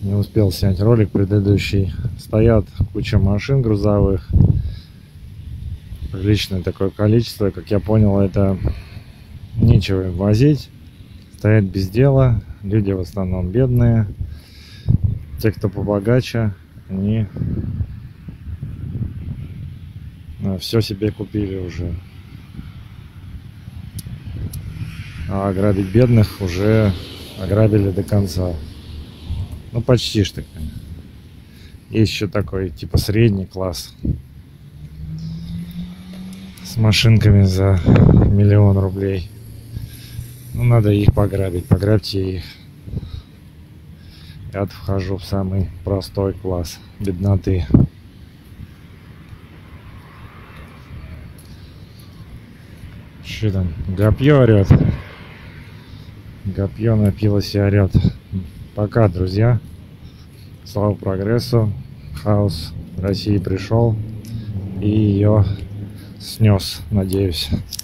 Не успел снять ролик предыдущий. Стоят куча машин грузовых. Приличное такое количество. Как я понял, это нечего им возить. Стоят без дела. Люди в основном бедные. Те, кто побогаче, они все себе купили уже. А ограбить бедных уже ограбили до конца. Ну, почти что. Есть еще такой, типа, средний класс. С машинками за 1 000 000 рублей. Ну, надо их пограбить. Пограбьте их. Я вхожу в самый простой класс бедноты. Что там? Гопье орет. Гопье напилось и орет. Пока, друзья. Слава прогрессу. Хаос в России пришел и ее снес, надеюсь.